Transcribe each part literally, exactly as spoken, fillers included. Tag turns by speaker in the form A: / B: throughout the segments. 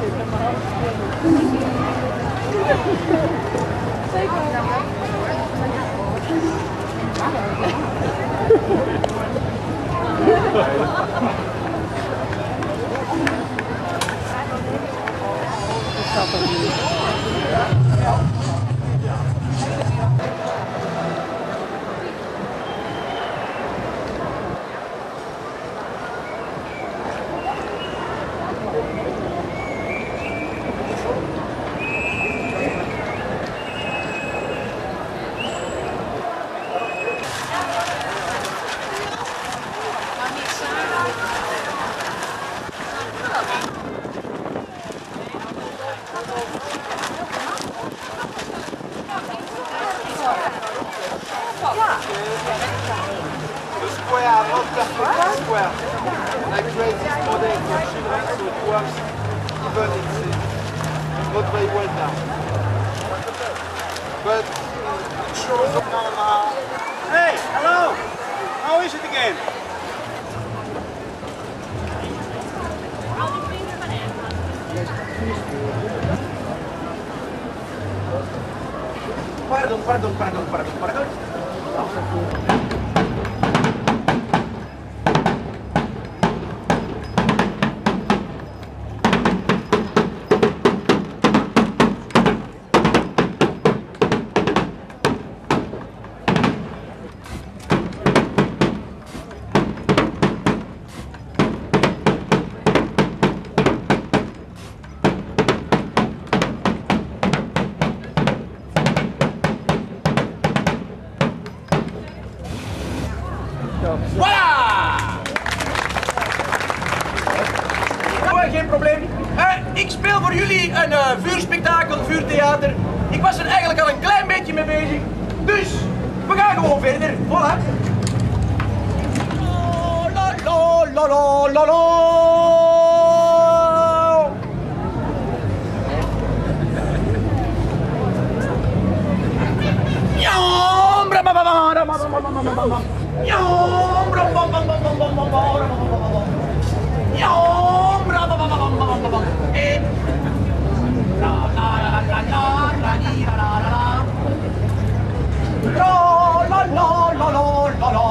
A: Hey, hello! How is it again? Pardon, pardon, pardon, pardon, pardon. Geen probleem. Uh, ik speel voor jullie een uh, vuurspektakel, vuurtheater. Ik was er eigenlijk al een klein beetje mee bezig. Dus, we gaan gewoon verder. Voilà. La la la la la la. Jam, bra ba ba ba ba ba ba ba ba ba. Jam, bra ba ba ba ba ba ba ba. Jam, bra ba ba ba ba ba ba. Eh. La la la la la la la la la. La la la la la la la.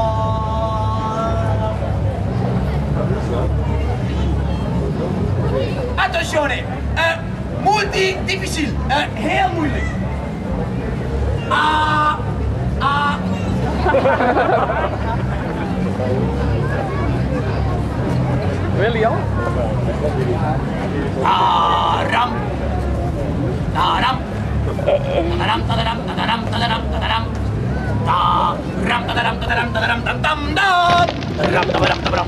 A: Attenzione, uh, multi difficile, uh, heel moeilijk. Ah, ah.
B: William?
A: Ah, ram. Da-ram. Da-ram, da-ram, da-ram, da-ram, da-ram. Da-ram, da-ram, da-ram, da-ram, da-dam, da. Da-ram, da-ram, da-ram.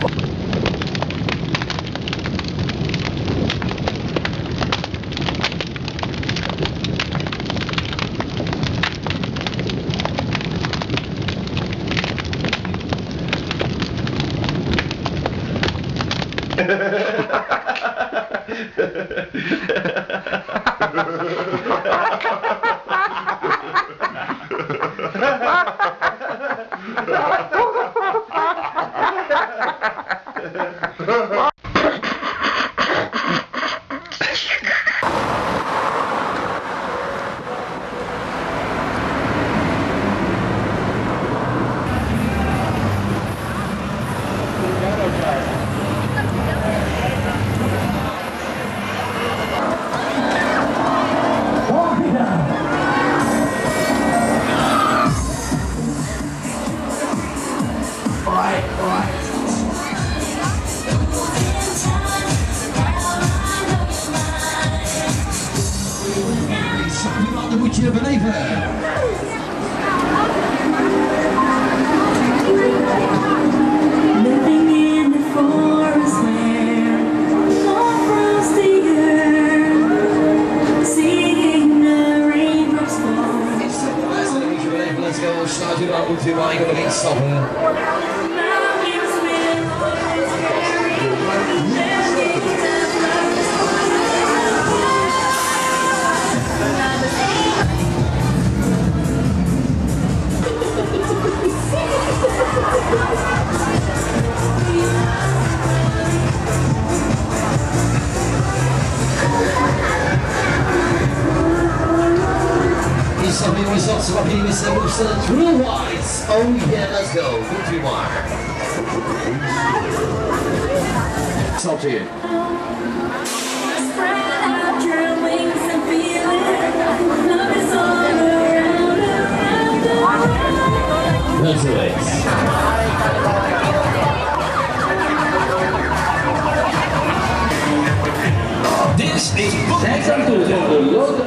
C: excellent real wise. Oh yeah, let's go. Doet u maar. Zal het hier. That's right. This is Zij zijn toe van de Lode.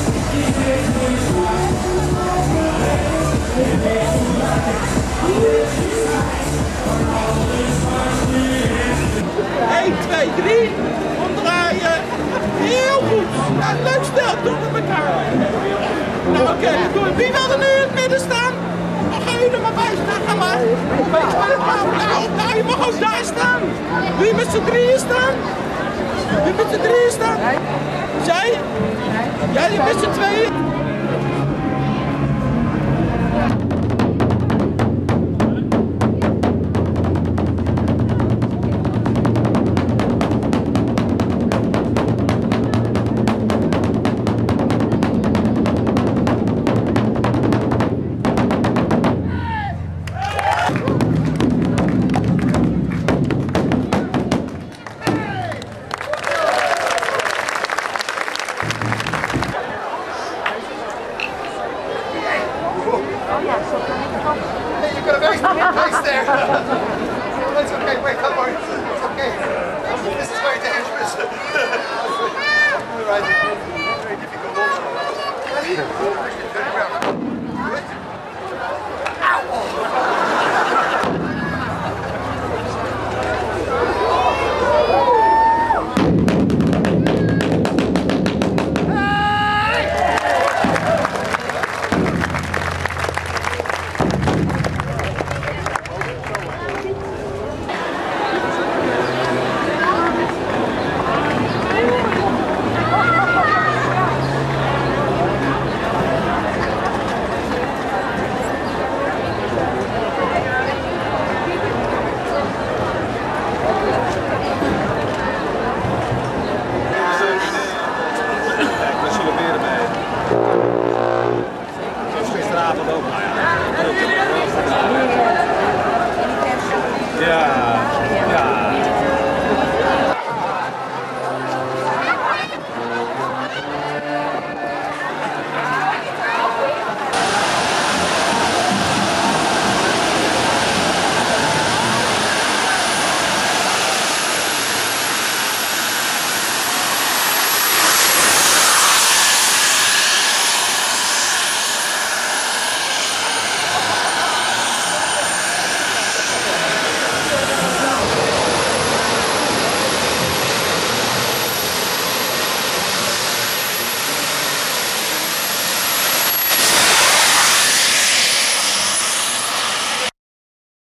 B: één, twee, drie. Omdraaien. Heel goed. Ja, leuk stel. Doe het met elkaar. Nou oké, okay. Wie wil er nu in het midden staan? Dan ga je er maar bij staan. Ga maar. Beetje bij het paard. Nou, nou, je mag ook daar staan. Wil je met z'n drieën staan? Wil je met z'n drieën staan? Zij? Jij met z'n tweeën?